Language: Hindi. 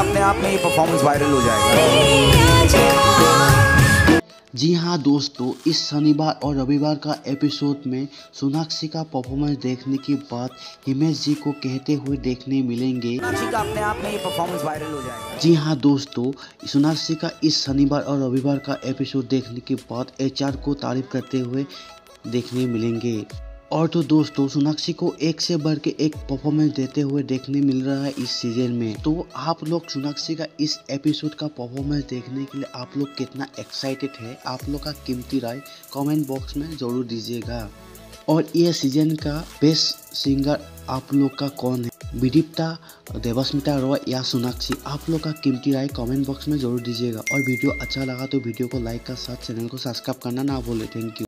अपने आप में ये परफॉर्मेंस वायरल हो जाएगा। जी हाँ दोस्तों, इस शनिवार और रविवार का एपिसोड में सोनाक्षी का परफॉर्मेंस देखने के बाद हिमेश जी को कहते हुए देखने मिलेंगे। सोनाक्षी का अपने आप में ये परफॉर्मेंस वायरल हो जाएगा। जी हाँ दोस्तों, सोनाक्षी का इस शनिवार और रविवार का एपिसोड देखने के बाद एचआर को तारीफ करते हुए देखने मिलेंगे। और तो दोस्तों, सोनाक्षी को एक से बढ़ के एक परफॉर्मेंस देते हुए देखने मिल रहा है इस सीजन में। तो आप लोग सोनाक्षी का इस एपिसोड का परफॉर्मेंस देखने के लिए आप लोग कितना एक्साइटेड है, आप लोग का कीमती राय कमेंट बॉक्स में जरूर दीजिएगा। और ये सीजन का बेस्ट सिंगर आप लोग का कौन है, विदीप्ता, देवस्मिता रॉय या सोनाक्षी? आप लोग का कीमती राय कमेंट बॉक्स में जरूर दीजिएगा। और वीडियो अच्छा लगा तो वीडियो को लाइक का साथ चैनल को सब्सक्राइब करना ना भूलें। Thank you.